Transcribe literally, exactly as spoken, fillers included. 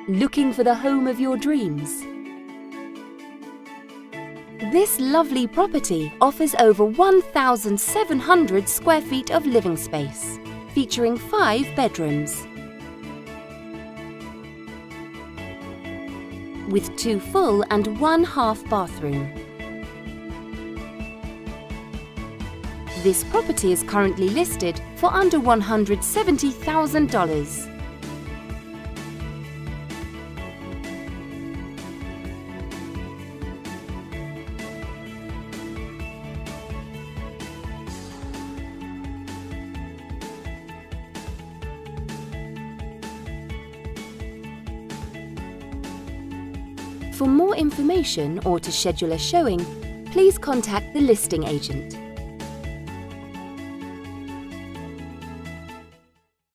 Looking for the home of your dreams? This lovely property offers over one thousand seven hundred square feet of living space, featuring five bedrooms, with two full and one half bathroom. This property is currently listed for under one hundred seventy thousand dollars. For more information or to schedule a showing, please contact the listing agent.